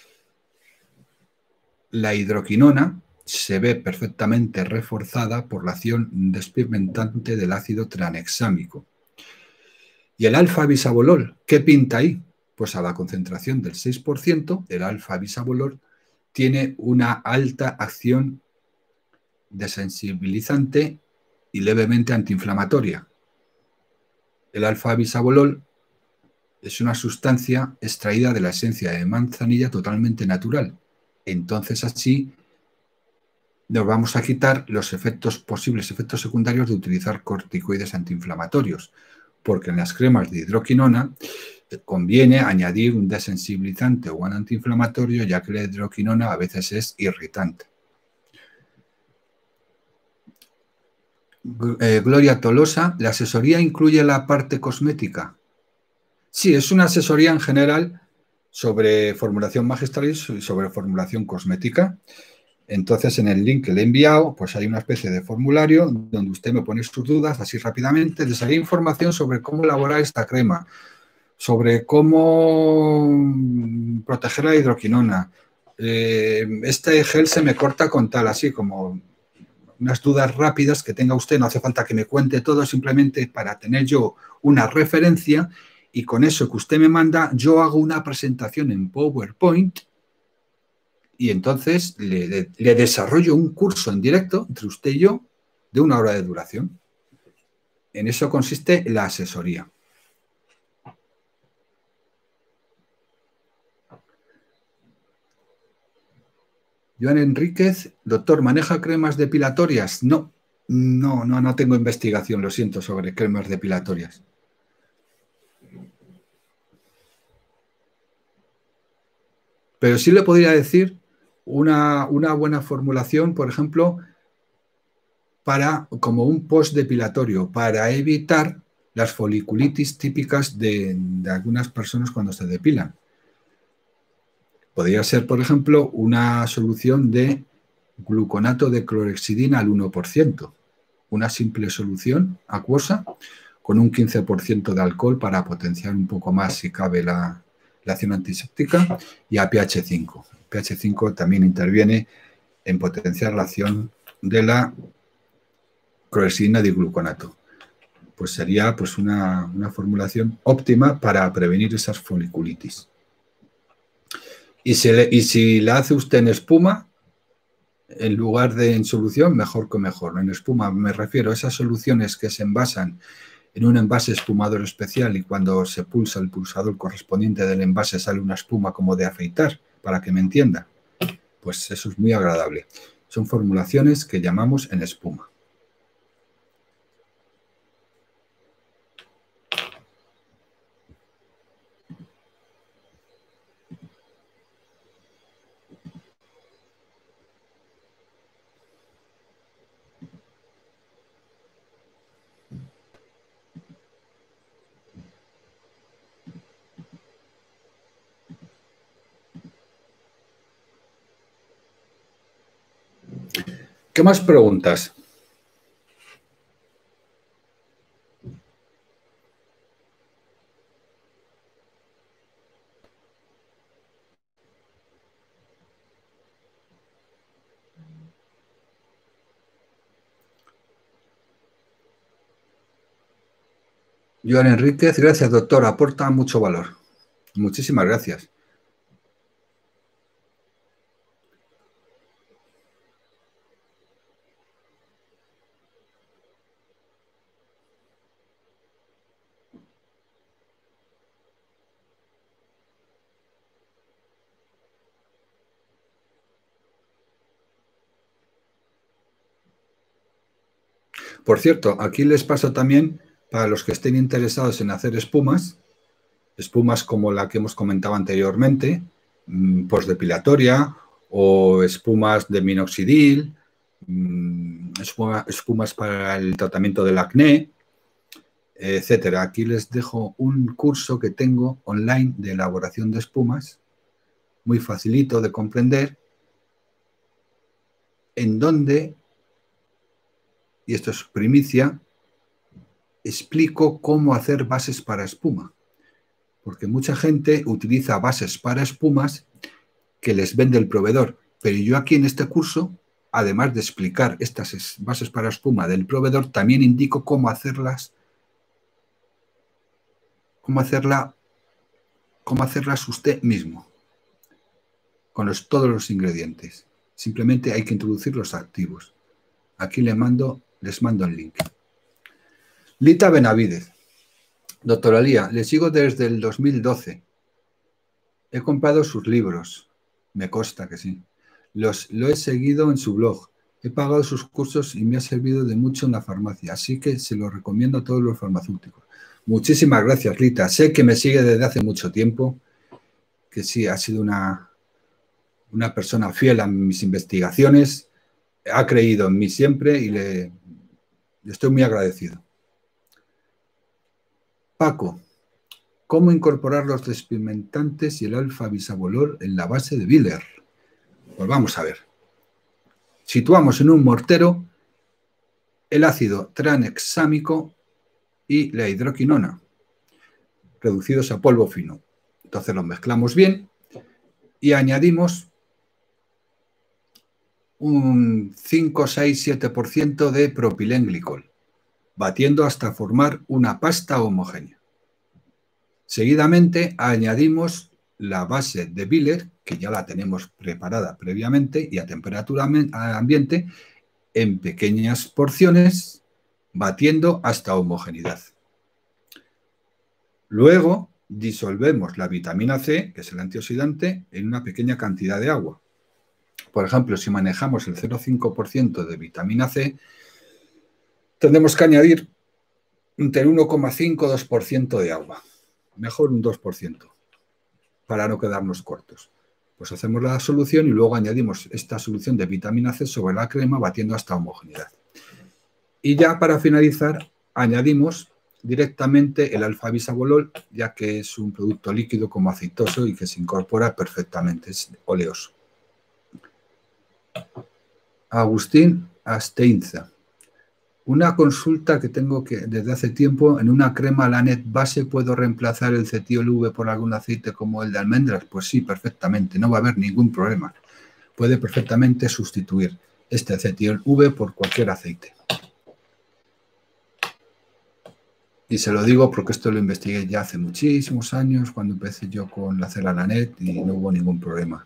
La hidroquinona se ve perfectamente reforzada por la acción despigmentante del ácido tranexámico. ¿Y el alfa-bisabolol? ¿Qué pinta ahí? Pues a la concentración del 6%, el alfa-bisabolol tiene una alta acción desensibilizante y levemente antiinflamatoria. El alfa-bisabolol es una sustancia extraída de la esencia de manzanilla totalmente natural. Entonces, así nos vamos a quitar los posibles efectos secundarios de utilizar corticoides antiinflamatorios, porque en las cremas de hidroquinona conviene añadir un desensibilizante o un antiinflamatorio, ya que la hidroquinona a veces es irritante. Gloria Tolosa, ¿la asesoría incluye la parte cosmética? Sí, es una asesoría en general sobre formulación magistral y sobre formulación cosmética. Entonces, en el link que le he enviado, pues hay una especie de formulario donde usted me pone sus dudas así rápidamente. Les haré información sobre cómo elaborar esta crema, sobre cómo proteger la hidroquinona. Este gel se me corta con tal, así como unas dudas rápidas que tenga usted. No hace falta que me cuente todo, simplemente para tener yo una referencia y con eso que usted me manda, yo hago una presentación en PowerPoint y entonces le desarrollo un curso en directo entre usted y yo de 1 hora de duración. En eso consiste la asesoría. Joan Enríquez, doctor, ¿maneja cremas depilatorias? No tengo investigación, lo siento, sobre cremas depilatorias. Pero sí le podría decir una buena formulación, por ejemplo, como un post depilatorio, para evitar las foliculitis típicas de algunas personas cuando se depilan. Podría ser, por ejemplo, una solución de gluconato de clorhexidina al 1%, una simple solución acuosa con un 15% de alcohol para potenciar un poco más, si cabe, la acción antiséptica, y a pH 5. pH 5 también interviene en potenciar la acción de la clorhexidina digluconato. Pues sería pues una formulación óptima para prevenir esas foliculitis. Y si la hace usted en espuma, en lugar de en solución, mejor que mejor. En espuma me refiero a esas soluciones que se envasan en un envase espumador especial y cuando se pulsa el pulsador correspondiente del envase sale una espuma como de afeitar, para que me entienda. Pues eso es muy agradable. Son formulaciones que llamamos en espuma. ¿Qué más preguntas? Joan Enríquez, gracias, doctor. Aporta mucho valor. Muchísimas gracias. Por cierto, aquí les paso también, para los que estén interesados en hacer espumas como la que hemos comentado anteriormente, postdepilatoria o espumas de minoxidil, espumas para el tratamiento del acné, etcétera. Aquí les dejo un curso que tengo online de elaboración de espumas, muy facilito de comprender, en donde, y esto es primicia, explico cómo hacer bases para espuma, porque mucha gente utiliza bases para espumas que les vende el proveedor, pero yo aquí en este curso, además de explicar estas bases para espuma del proveedor, también indico cómo hacerlas usted mismo, con todos los ingredientes. Simplemente hay que introducir los activos. Aquí les mando el link. Lita Benavidez. Doctora Lía, le sigo desde el 2012. He comprado sus libros. Me consta que sí. Lo he seguido en su blog. He pagado sus cursos y me ha servido de mucho en la farmacia. Así que se lo recomiendo a todos los farmacéuticos. Muchísimas gracias, Lita. Sé que me sigue desde hace mucho tiempo, que sí, ha sido una persona fiel a mis investigaciones. Ha creído en mí siempre y le estoy muy agradecido. Paco, ¿cómo incorporar los despigmentantes y el alfa-bisabolol en la base de Biller? Pues vamos a ver. Situamos en un mortero el ácido tranexámico y la hidroquinona, reducidos a polvo fino. Entonces los mezclamos bien y añadimos un 5, 6, 7% de propilenglicol, batiendo hasta formar una pasta homogénea. Seguidamente añadimos la base de Biller, que ya la tenemos preparada previamente y a temperatura ambiente, en pequeñas porciones, batiendo hasta homogeneidad. Luego disolvemos la vitamina C, que es el antioxidante, en una pequeña cantidad de agua. Por ejemplo, si manejamos el 0,5% de vitamina C, tendremos que añadir entre 1,5 y 2% de agua. Mejor un 2%, para no quedarnos cortos. Pues hacemos la solución y luego añadimos esta solución de vitamina C sobre la crema, batiendo hasta homogeneidad. Y ya para finalizar, añadimos directamente el alfa-bisabolol, ya que es un producto líquido como aceitoso y que se incorpora perfectamente, es oleoso. Agustín Asteinza. Una consulta que tengo desde hace tiempo, ¿en una crema Lanet base puedo reemplazar el cetiol V por algún aceite como el de almendras? Pues sí, perfectamente, no va a haber ningún problema. Puede perfectamente sustituir este cetiol V por cualquier aceite. Y se lo digo porque esto lo investigué ya hace muchísimos años, cuando empecé yo con la cera Lanet y no hubo ningún problema.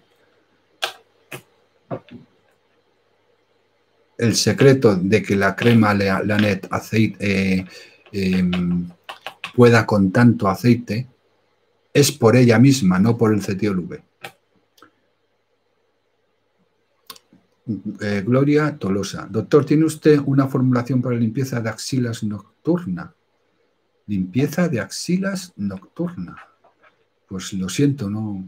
El secreto de que la crema Lanet aceite pueda con tanto aceite es por ella misma, no por el cetiol V. Gloria Tolosa. Doctor, ¿tiene usted una formulación para limpieza de axilas nocturna? Limpieza de axilas nocturna. Pues lo siento, no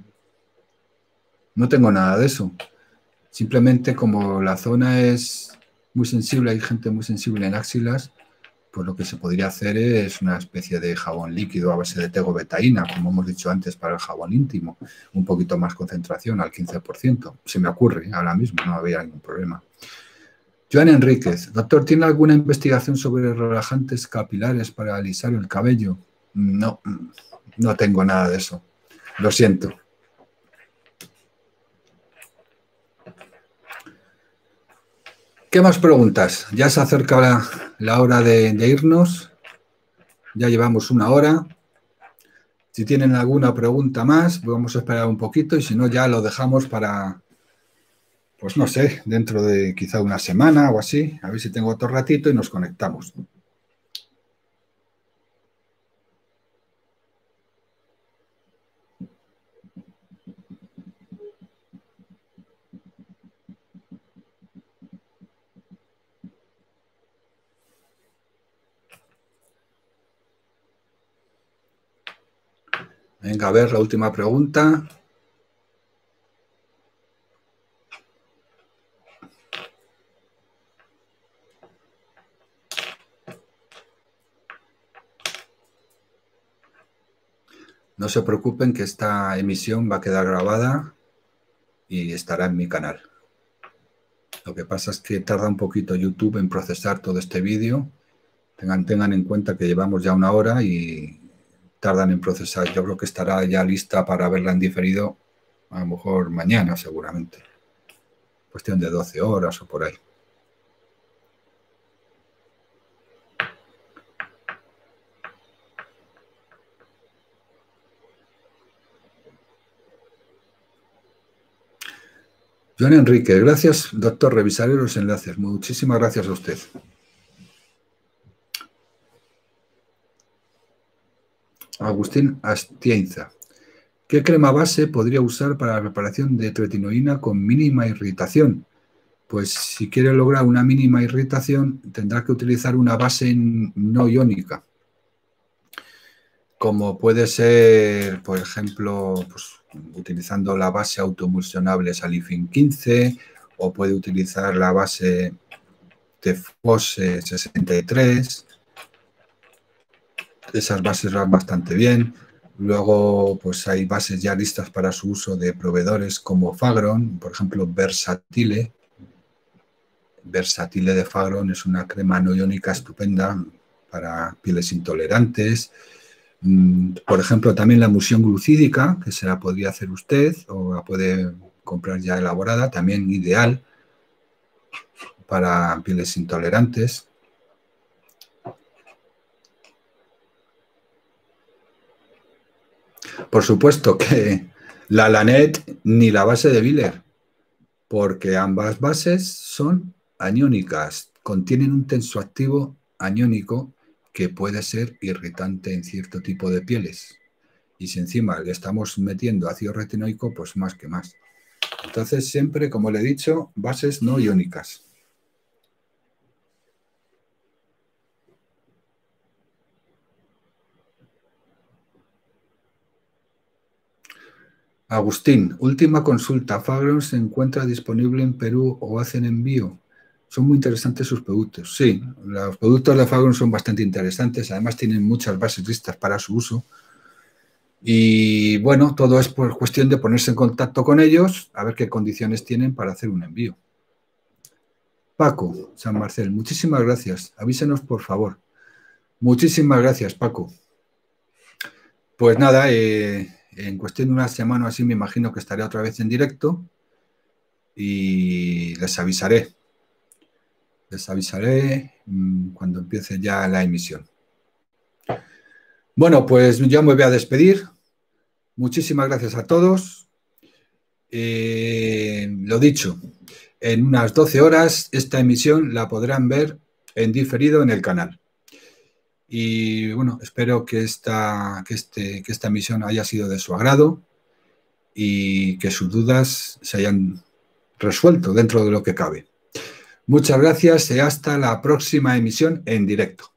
tengo nada de eso. Simplemente como la zona es muy sensible, hay gente muy sensible en axilas, pues lo que se podría hacer es una especie de jabón líquido a base de tegobetaína, como hemos dicho antes para el jabón íntimo, un poquito más concentración, al 15%. Se me ocurre ahora mismo, no había ningún problema. Joan Enríquez, doctor, ¿tiene alguna investigación sobre relajantes capilares para alisar el cabello? No, no tengo nada de eso. Lo siento. ¿Qué más preguntas? Ya se acerca la hora de irnos. Ya llevamos una hora. Si tienen alguna pregunta más, vamos a esperar un poquito y si no, ya lo dejamos para, pues no sé, dentro de quizá una semana o así. A ver si tengo otro ratito y nos conectamos. Venga, a ver, la última pregunta. No se preocupen que esta emisión va a quedar grabada y estará en mi canal. Lo que pasa es que tarda un poquito YouTube en procesar todo este vídeo. Tengan en cuenta que llevamos ya 1 hora y tardan en procesar. Yo creo que estará ya lista para verla en diferido, a lo mejor mañana seguramente. Cuestión de 12 horas o por ahí. Joan Enrique, gracias, doctor. Revisaré los enlaces. Muchísimas gracias a usted. Agustín Astienza. ¿Qué crema base podría usar para la preparación de tretinoína con mínima irritación? Pues si quiere lograr una mínima irritación, tendrá que utilizar una base no iónica, como puede ser, por ejemplo, pues, utilizando la base autoemulsionable Salifin 15, o puede utilizar la base Tefose 63. Esas bases van bastante bien. Luego, pues hay bases ya listas para su uso de proveedores como Fagron, por ejemplo, Versatile. Versatile de Fagron es una crema no iónica estupenda para pieles intolerantes. Por ejemplo, también la emulsión glucídica, que se la podría hacer usted o la puede comprar ya elaborada, también ideal para pieles intolerantes. Por supuesto que la Lanet ni la base de Biller, porque ambas bases son aniónicas, contienen un tensoactivo aniónico que puede ser irritante en cierto tipo de pieles. Y si encima le estamos metiendo ácido retinoico, pues más que más. Entonces, siempre, como le he dicho, bases no iónicas. Agustín, última consulta. ¿Fagron se encuentra disponible en Perú o hacen envío? Son muy interesantes sus productos. Sí, los productos de Fagron son bastante interesantes. Además, tienen muchas bases listas para su uso. Y bueno, todo es por cuestión de ponerse en contacto con ellos, a ver qué condiciones tienen para hacer un envío. Paco, San Marcel, muchísimas gracias. Avísenos, por favor. Muchísimas gracias, Paco. Pues nada, en cuestión de una semana así me imagino que estaré otra vez en directo y les avisaré. Les avisaré cuando empiece ya la emisión. Bueno, pues ya me voy a despedir. Muchísimas gracias a todos. Lo dicho, en unas 12 horas esta emisión la podrán ver en diferido en el canal. Y bueno, espero que esta emisión haya sido de su agrado y que sus dudas se hayan resuelto dentro de lo que cabe. Muchas gracias y hasta la próxima emisión en directo.